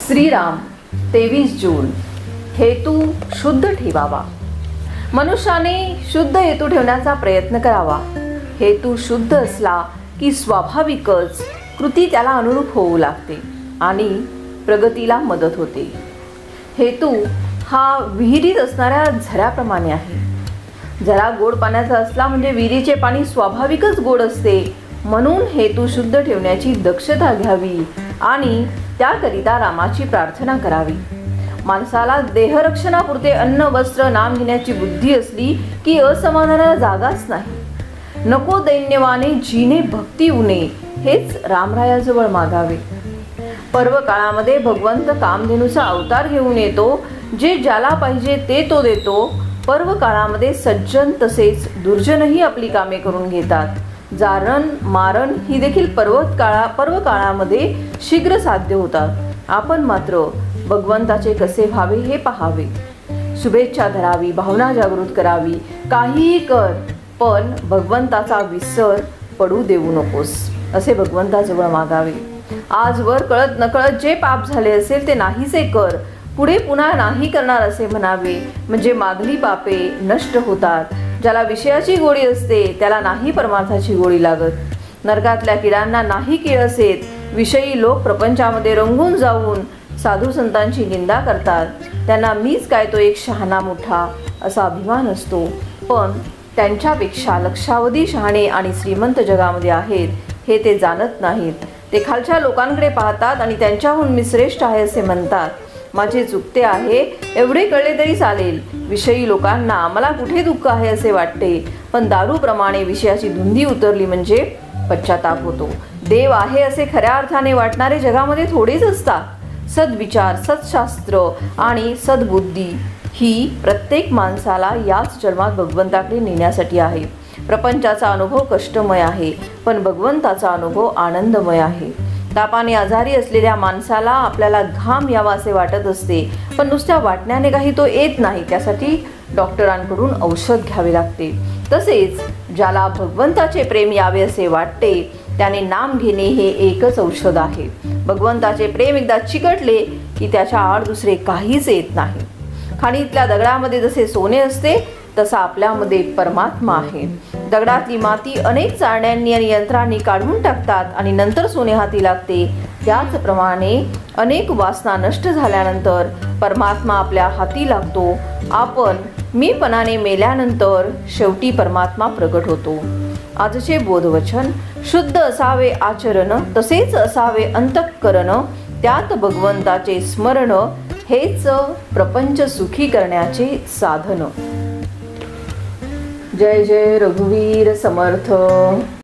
श्रीराम 23 जून हेतू शुद्ध ठेवावा। मनुष्याने शुद्ध हेतू ठेवण्याचा प्रयत्न करावा। हेतू शुद्ध असला की स्वाभाविकच कृती त्याला अनुरूप होऊ लागते आणि प्रगतीला मदत होते। हेतू हा विहिरीत असणाऱ्या झऱ्याप्रमाणे आहे। झरा गोड पाण्याचा असला म्हणजे विहिरीचे पाणी स्वाभाविकच गोड असते। म्हणून हेतू शुद्ध ठेवण्याची दक्षता घ्यावी आणि त्याकरिता रामाची प्रार्थना करावी। माणसाला देहरक्षणापुरते अन्न वस्त्र नाम घेण्याची बुद्धी असली की असमाधानाला जागाच नाही। नको दैन्यवाने जीने भक्ती उणे हेच रामरायाजवळ मागावे। पर्व काळामध्ये भगवंत कामधेनूचा अवतार घेऊन येतो। जे ज्याला पाहिजे ते तो देतो। पर्व काळामध्ये सज्जन तसेच दुर्जनही आपली कामे करून घेतात। जारण मारण ही देखील पर्व काळामध्ये शीघ्र साध्य होतात। आपण मात्र भगवंताचे कसे व्हावे हे पाहावे। शुभेच्छा धरावी, भावना जागृत करावी। काहीही कर पण भगवंताचा विसर पडू देऊ नकोस असे भगवंताजवळ मागावे। आजवर कळत नकळत जे पाप झाले असेल ते नाहीसे कर, पुढे पुन्हा नाही करणार असे म्हणावे। म्हणजे मागली पापे नष्ट होतात। ज्याला विषयाची गोडी असते त्याला नाही परमार्थाची गोडी लागत। नरकातल्या किडांना नाही किळस येत। विषयी लोक प्रपंचामध्ये रंगून जाऊन साधू संतांची निंदा करतात। त्यांना मीच काय तो एक शहाणा मोठा असा अभिमान असतो। पण त्यांच्यापेक्षा लक्षावधी शहाणे आणि श्रीमंत जगामध्ये आहेत हे ते जाणत नाहीत। ते खालच्या लोकांकडे पाहतात आणि त्यांच्याहून मी श्रेष्ठ आहे असे म्हणतात। माझे चुकते आहे एवढे कळले तरी चालेल। विषयी लोकांना मला कुठे दुःख आहे असे वाटते, पण दारूप्रमाणे विषयाची धुंदी उतरली म्हणजे पश्चाताप होतो। देव आहे असे खऱ्या अर्थाने वाटणारे जगामध्ये थोडेच असतात। सद्विचार, सत्शास्त्र आणि सद्बुद्धी ही प्रत्येक माणसाला याच जन्मात भगवंताकडे नेण्यासाठी आहे। प्रपंचाचा अनुभव कष्टमय आहे, पण भगवंताचा अनुभव आनंदमय आहे। तापाने आजारी असलेल्या माणसाला आपल्याला घाम यावा असे वाटत असते, पण नुसत्या वाटण्याने काही तो येत नाही। त्यासाठी डॉक्टरांकडून औषध घ्यावे लागते। तसेच ज्याला भगवंताचे प्रेम यावे असे वाटते त्याने नाम घेणे हे एकच औषध आहे। भगवंताचे प्रेम एकदा चिकटले की त्याच्या आड दुसरे काहीच येत नाही। खाणीतल्या दगडामध्ये जसे सोने असते तसा आपल्यामध्ये परमात्मा आहे। दगडातली माती अनेक चाळण्यांनी आणि यंत्रांनी काढून टाकतात आणि नंतर सोने हाती लागते। त्याचप्रमाणे अनेक वासना नष्ट झाल्यानंतर परमात्मा आपल्या हाती लागतो। आपण मीपणाने मेल्यानंतर शेवटी परमात्मा प्रकट होतो। आजचे बोधवचन, शुद्ध असावे आचरण तसेच असावे अंतःकरण, त्यात भगवंताचे स्मरण हेच प्रपंच सुखी करण्याचे साधन। जय जय रघुवीर समर्थ।